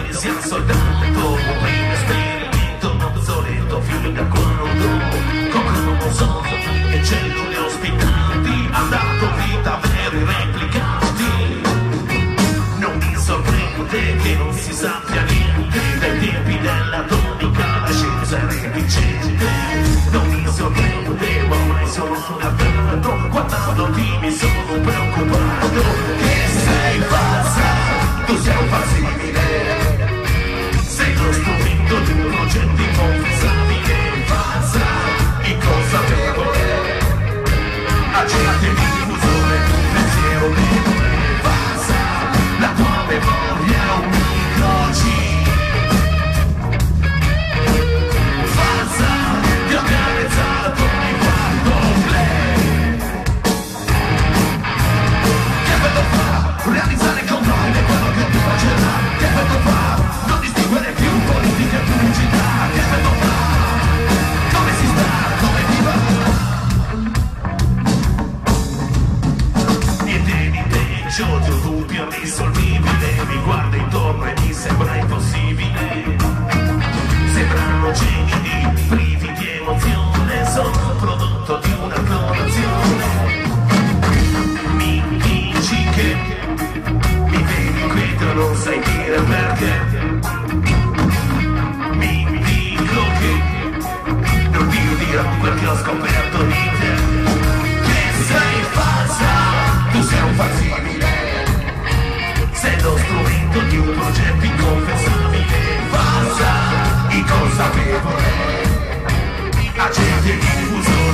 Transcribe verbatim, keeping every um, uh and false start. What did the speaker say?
noi siamo soltanto un primo esperimento obsoleto fino da quando con cromosomi e cellule ospitanti ha dato vita a veri replicanti. Non mi sorprende che non si sappia niente dai tempi dell'atomica, la scienza è reticente. Non mi sorprende, ma ormai sono andato guardando ti mi sono preoccupato che sei pazza, tu sei un fasimile, sei lo strumento di un progetto inconfessabile, pazza, inconsapevole, agente di diffusione di un pensiero debole, pazza, la tua memoria è un microchip, pazza, ti ho carezato in quanto play. Che effetto fa realizzare con noi quello che ti faceva? Che effetto fa non distinguere più politica e pubblicità? Che effetto fa? Come si sta? Come ti va? Niente di peggio di un dubbio irrisolvibile, mi guarda intorno e mi sembra impossibile. Sembrano geni privi di emozione, sono il prodotto di una clonazione. Mi dici che mi vedi inquieto, non sai dire perché. Mi dico che non ti dirò quel che ho scoperto di te. Che sei falsa, tu sei un fasimile, sei lo strumento di un progetto inconfessabile, falsa, inconsapevole, agente di diffusione.